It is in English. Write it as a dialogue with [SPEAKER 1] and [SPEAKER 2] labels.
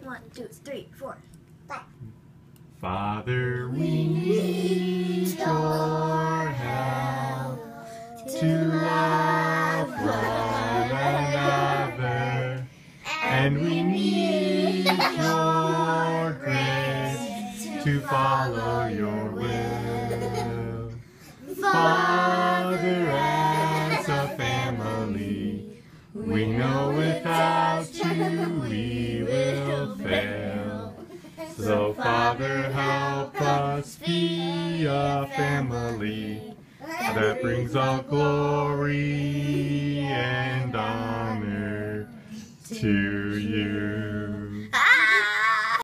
[SPEAKER 1] 1, 2, 3, 4.
[SPEAKER 2] Father, we need your help to love one another, and we need your grace to follow your will. Father, as a family, we know without you we will fail. So Father, help us be a family that brings all glory and honor to